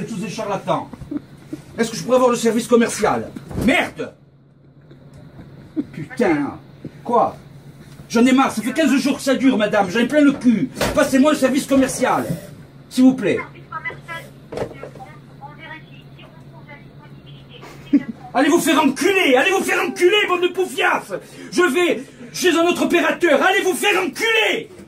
êtes tous des charlatans. Est-ce que je pourrais avoir le service commercial? Merde! Putain! Quoi? J'en ai marre, ça fait 15 jours que ça dure, madame, j'en ai plein le cul. Passez-moi le service commercial, s'il vous plaît. Service commercial, on vérifie. Si on trouve la disponibilité, Allez vous faire enculer! Allez vous faire enculer, bande de poufias! Je vais chez un autre opérateur, allez vous faire enculer!